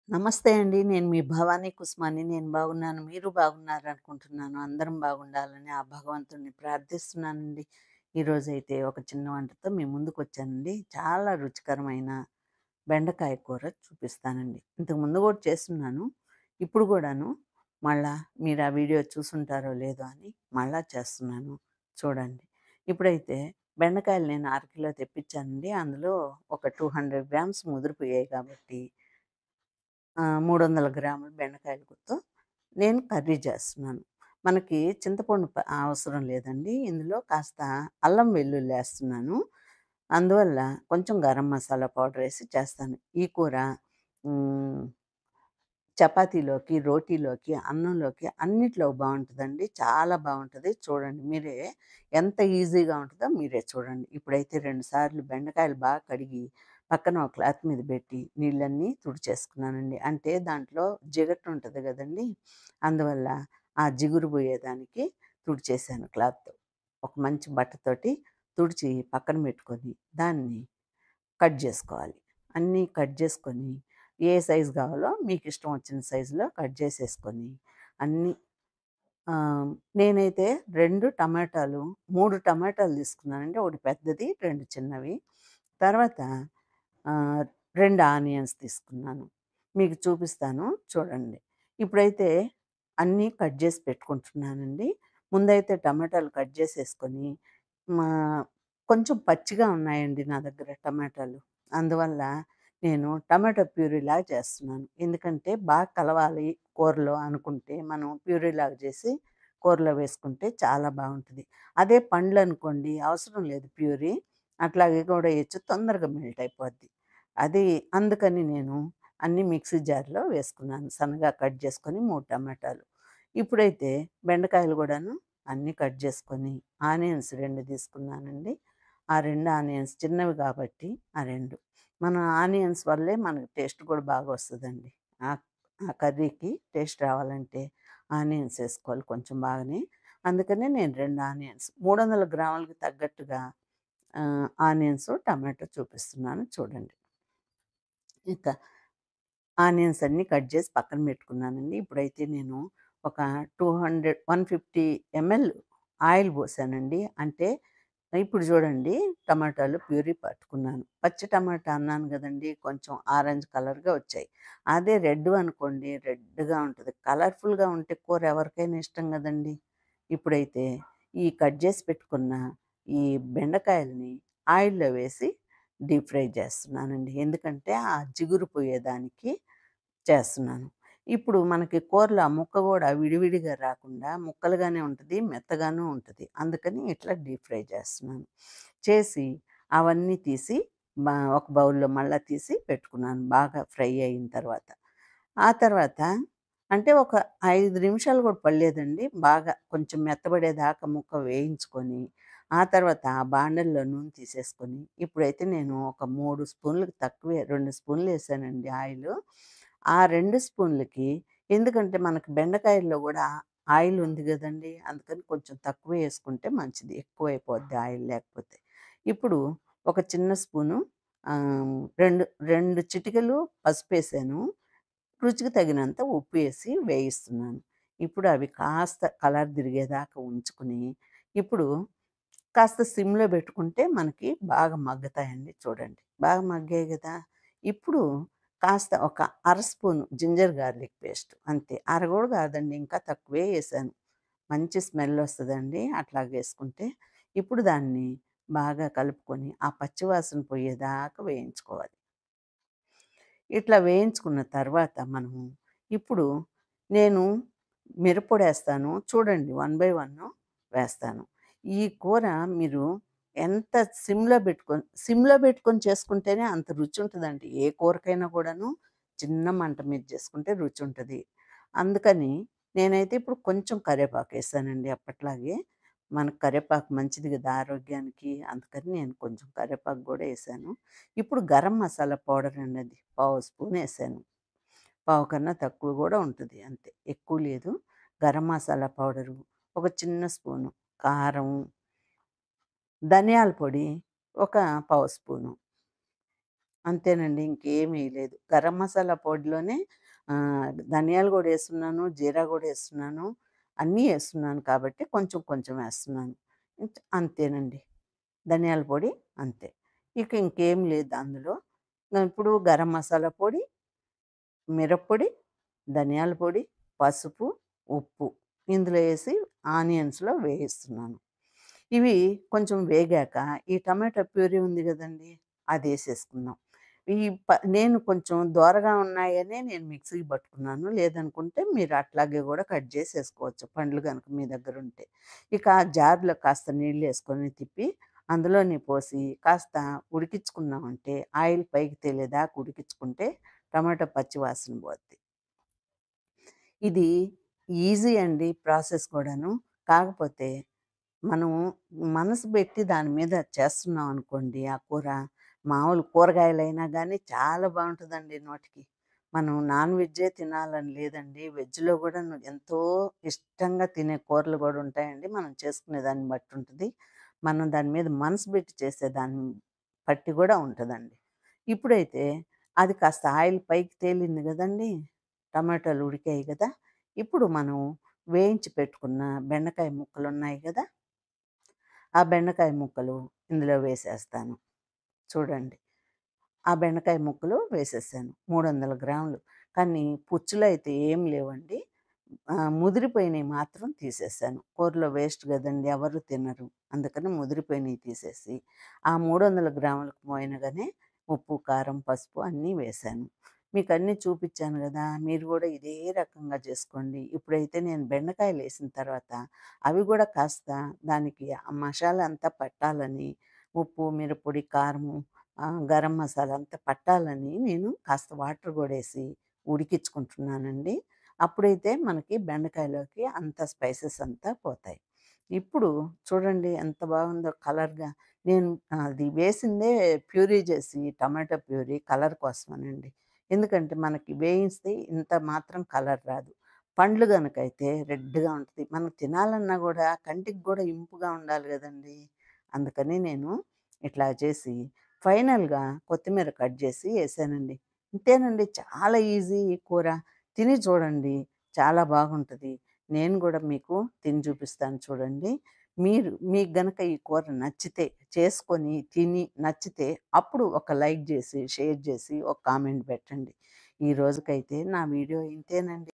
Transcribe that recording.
నమస్తే అండి. నేను మీ భవానీ కుస్మాని. నేను బాగున్నాను. మీరు బాగున్నారనుకుంటున్నాను. అందరం బాగుండాలని ఆ భగవంతుడిని ప్రార్థిస్తున్నానండి. ఈరోజైతే ఒక చిన్న వంటతో మీ ముందుకొచ్చానండి. చాలా రుచికరమైన బెండకాయ కూర చూపిస్తానండి. ఇంతకు ముందు గూడా చేసున్నాను. ఇప్పుడు గూడాను మళ్ళా మీరు ఆ వీడియో చూసుంటారో లేదో అని మళ్ళా చేస్తున్నాను. చూడండి. ఇప్పుడైతే బెండకాయలు నేను అరకిలో తెప్పించానండి. అందులో ఒక 200 గ్రామ్స్ ముదిరిపోయాయి కాబట్టి 300 గ్రాముల బెండకాయలతో నేను కర్రీ చేస్తున్నాను. మనకి చింతపండు అవసరం లేదండి. ఇందులో కాస్త అల్లం వెల్లుల్లి ఏస్తున్నాను. అందువల్ల కొంచెం గరం మసాలా పౌడర్ ఏసి చేస్తాను. ఈ కూర హ్మ్. చపాతీలోకి, రోటీలోకి, అన్నంలోకి అన్నిట్లో బావుంటదండి. చాలా బావుంటది. చూడండి మీరే ఎంత ఈజీగా ఉంటదో మీరే చూడండి. ఇప్పుడైతే 2 సార్లు బెండకాయలు బాగా కడిగి పక్కన ఒక క్లాత్ మీద పెట్టి నీళ్ళన్నీ తుడిచేసుకున్నానండి. అంటే దాంట్లో జిగటుంటది గదండీ! అందువల్ల ఆ జిగురు పోయేదానికి తుడిచేసాను క్లాత్‌తో. ఒక మంచి బట్టతోటి తుడిచి పక్కన పెట్టుకొని దాన్ని కట్ జేసుకోవాలి. అన్నీ కట్ జేసుకొని, ఏ సైజ్ గావాలో మీకిష్టం వచ్చిన సైజులో కట్ జేసేసుకొని, అన్నీ ఆహ్, నేనైతే 2 టమాటాలు, 3 టమాటాలు తీసుకున్నానండి. ఒకటి పెద్దది, 2 చిన్నవి. తర్వాత ఆహ్, 2 ఆనియన్స్ తీసుకున్నాను. మీకు చూపిస్తాను చూడండి. ఇప్పుడైతే అన్నీ కట్ జేసి పెట్టుకుంటున్నానండి. ముందైతే టమాటాలు కట్ జేసేసుకొని మా కొంచెం పచ్చిగా ఉన్నాయండి నా దగ్గర టమాటాలు. అందువల్ల నేను టమాటో ప్యూరీలాగా చేస్తున్నాను. ఎందుకంటే బాగా కలవాలి కూరలో అనుకుంటే మనం ప్యూరీలాగా చేసి కూరలో వేసుకుంటే చాలా బావుంటది. అదే పండ్లనుకోండి అవసరం లేదు ప్యూరీ. అట్లాగే కూడా ఎయచ్చు. తొందరగా మెల్ట్ అయిపోద్ది. అది అందుకని నేను అన్నీ మిక్సీ జార్‌లో వేసుకున్నాను. సన్నగా కట్ చేసుకొని 3 టమాటాలు. ఇప్పుడైతే బెండకాయలు గూడాను అన్నీ కట్ చేసుకొని ఆనియన్స్ 2 తీసుకున్నానండి. ఆ 2 ఆనియన్స్ చిన్నవి కాబట్టి ఆ 2. మన ఆనియన్స్ వల్లే మనకు టేస్ట్ కూడా బాగా వస్తదండి. ఆ ఆ కర్రీకి టేస్ట్ రావాలంటే ఆనియన్స్ ఏసుకోవాలి కొంచెం బాగానే. అందుకనే నేను 2 ఆనియన్స్ 300 గ్రాములకి తగ్గట్టుగా ఆనియన్స్, టమాటో చూపిస్తున్నాను చూడండి. ఇక ఆనియన్స్ అన్నీ కట్ చేసి పక్కన పెట్టుకున్నానండి. ఇప్పుడైతే నేను ఒక 150 ఎంఎల్ ఆయిల్ పోసానండి. అంటే ఇప్పుడు చూడండి టమాటాలు ప్యూరీ పట్టుకున్నాను. పచ్చి టమాటా అన్నాను గదండీ! కొంచెం ఆరెంజ్ కలర్‌గా వచ్చాయి. అదే రెడ్ అనుకోండి రెడ్‌గా ఉంటది. కలర్‌ఫుల్‌గా ఉంటే కూర ఎవరికైనా ఇష్టం గదండీ! ఇప్పుడైతే ఈ కట్ జేసి పెట్టుకున్న ఈ బెండకాయలని ఆయిల్‌లో వేసి డీప్ ఫ్రై చేస్తున్నానండి. ఎందుకంటే ఆ జిగురు పోయేదానికి చేస్తున్నాను. ఇప్పుడు మనకి కూరలో ఆ ముక్క గూడా విడివిడిగా రాకుండా ముక్కలుగానే ఉంటది, మెత్తగాను ఉంటది. అందుకని ఇట్లా డీప్ ఫ్రై చేస్తున్నాను. చేసి అవన్నీ తీసి ఒక బౌల్‌లో మళ్ళా తీసి పెట్టుకున్నాను. బాగా ఫ్రై అయిన తర్వాత. ఆ తర్వాత అంటే ఒక 5 నిమిషాలు గూడా పడలేదండి. బాగా కొంచెం మెత్తబడేదాకా ముక్క వేయించుకొని, ఆ తర్వాత ఆ బాండల్లో నూనె తీసేసుకొని, ఇప్పుడైతే నేను ఒక 3 స్పూన్‌లకి తక్కువే 2 స్పూన్‌లేసానండి ఆయిలు. ఆ 2 స్పూన్‌లకి ఎందుకంటే మనకు బెండకాయల్లో గూడా ఆయిల్ ఉంది గదండీ! అందుకని కొంచెం తక్కువే యేసుకుంటే మంచిది. ఎక్కువైపోద్ది ఆయిల్ లేకపోతే. ఇప్పుడు ఒక చిన్న స్పూను 2 చిటికెలు పసుపేసాను. రుచికి తగినంత ఉప్పు ఏసి వేయిస్తున్నాను. ఇప్పుడు అవి కాస్త కలర్ తిరిగేదాకా ఉంచుకొని, ఇప్పుడు కాస్త సిమ్‌లో పెట్టుకుంటే మనకి బాగా మగ్గుతాయండి చూడండి. బాగా మగ్గాయి గదా! ఇప్పుడు కాస్త ఒక అర స్పూను జింజర్ గార్లిక్ పేస్ట్ అంతే. అర గూడా కాదండి ఇంకా తక్కువే ఏసాను. మంచి స్మెల్ వస్తదండి అట్లాగేసుకుంటే. ఇప్పుడు దాన్ని బాగా కలుపుకొని, ఆ పచ్చి వాసన పోయేదాకా వేయించుకోవాలి. ఇట్లా వేయించుకున్న తర్వాత మనము ఇప్పుడు నేను మిరప్పొడేస్తాను. చూడండి 1 బై 1 వేస్తాను. ఈ కూర మీరు ఎంత సిమ్‌లో పెట్టుకొని చేసుకుంటేనే అంత రుచి ఉంటదండి. ఏ కూరకైనా కూడాను చిన్న మంట మీద చేసుకుంటే రుచుంటది. అందుకని నేనైతే ఇప్పుడు కొంచెం కరివేపాకేసానండి అప్పట్లాగే. మనకు కరివేపాకు మంచిది గదా ఆరోగ్యానికి. అందుకని నేను కొంచెం కరివేపాకు గూడా ఏసాను. ఇప్పుడు గరం మసాలా పౌడర్ అండి అది. పావు స్పూన్ ఏసాను. పావు కన్నా తక్కువ గూడా ఉంటది అంతే. ఎక్కువ లేదు. గరం మసాలా పౌడరు, ఒక చిన్న స్పూను కారం, ధనియాల పొడి ఒక పావు స్పూను. అంతేనండి. ఇంకేమేయలేదు. గరం మసాలా పొడిలోనే ధనియాలు గూడా యేస్తున్నాను, జీరా గూడా యేస్తున్నాను. అన్నీ యేస్తున్నాను కాబట్టి కొంచెం కొంచెం యేస్తున్నాను. అంతేనండి. ధనియాల పొడి అంతే. ఇక ఇంకేం లేదు అందులో. ఇప్పుడు గరం మసాలా పొడి, మిరప్పొడి, ధనియాల పొడి, పసుపు, ఉప్పు ఇందులో యేసి ఆనియన్స్‌లో వేయిస్తున్నాను. ఇవి కొంచెం వేగాక ఈ టమాటా ప్యూరీ ఉంది గదండీ! అదేసేసుకుందాం. ఈ నేను కొంచెం దోరగా ఉన్నాయనే నేను మిక్సీకి పట్టుకున్నాను. లేదనుకుంటే మీరు అట్లాగే గూడా కట్ జేసేసుకోవచ్చు పండ్లు గనుక మీ దగ్గరుంటే. ఇక ఆ జార్‌లో కాస్త నీళ్ళేసుకొని తిప్పి అందులోని పోసి కాస్త ఉడికించుకున్నామంటే ఆయిల్ పైకి తేలేదాకా ఉడికించుకుంటే టమాటా పచ్చి వాసన పోద్ది. ఇది ఈజీ అండి ప్రాసెస్ కూడాను. కాకపోతే మనం మనసు పెట్టి దాని మీద చేస్తున్నాం అనుకోండి ఆ కూర, మామూలు కూరగాయలైనా గానీ చాలా బావుంటదండి నోటికి. మనం నాన్ వెజ్జే తినాలని లేదండి. వెజ్‌లో గూడాను ఎంతో ఇష్టంగా తినే కూరలు గూడా ఉంటాయండి. మనం చేసుకునే దాన్ని బట్టి ఉంటది. మనం దాని మీద మనసు పెట్టి చేసే దాన్ని బట్టి గూడా ఉంటదండి. ఇప్పుడైతే అది కాస్త ఆయిల్ పైకి తేలింది గదండీ! టమాటాలు ఉడికాయి గదా! ఇప్పుడు మనం వేయించి పెట్టుకున్న బెండకాయ ముక్కలున్నాయి గదా! ఆ బెండకాయ ముక్కలు ఇందులో వేసేస్తాను. చూడండి. ఆ బెండకాయ ముక్కలు వేసేసాను. 300 గ్రాములు. కానీ పుచ్చులైతే ఏం లేవండి. ముదిరిపోయినయి మాత్రం తీసేసాను. కూరలో వేస్ట్ గదండీ! ఎవరు తినరు. అందుకని ముదిరిపోయినయి తీసేసి, ఆ 300 గ్రాములకు మోయనగానే ఉప్పు, కారం, పసుపు అన్నీ వేశాను. మీకన్నీ చూపిచ్చాను గదా! మీరు గూడా ఇదే రకంగా చేసుకోండి. ఇప్పుడైతే నేను బెండకాయలేసిన తర్వాత అవి గూడా కాస్త దానికి ఆ మసాలా అంతా పట్టాలని ఉప్పు, మిరప్పొడి, కారము గరం మసాలా అంతా పట్టాలని నేను కాస్త వాటర్ గూడేసి ఉడికించుకుంటున్నానండి. అప్పుడైతే మనకి బెండకాయలోకి అంత స్పైసెస్ అంతా పోతాయి. ఇప్పుడు చూడండి ఎంత బాగుందో కలర్‌గా. నేను అది వేసిందే ప్యూరీ చేసి టమాటా ప్యూరీ కలర్ కోసమేనండి. ఎందుకంటే మనకి వేయిస్తే ఇంత మాత్రం కలర్ రాదు. పండ్లు గనుకైతే రెడ్‌గా ఉంటది. మనం తినాలన్నా గూడా కంటికి గూడా ఇంపుగా ఉండాలి గదండీ! అందుకని నేను ఇట్లా చేసి ఫైనల్‌గా కొత్తిమీర కట్ జేసి యేసానండి. ఇంతేనండి చాలా ఈజీ ఈ కూర. తిని చూడండి. చాలా బాగుంటది. నేను గూడా మీకు తిని చూపిస్తాను చూడండి. మీకు గనక ఈ కూర నచ్చితే చేసుకొని తిని నచ్చితే అప్పుడు ఒక లైక్ జేసి, షేర్ జేసి, ఒక కామెంట్ పెట్టండి. ఈ రోజుకైతే నా వీడియో ఇంతేనండి.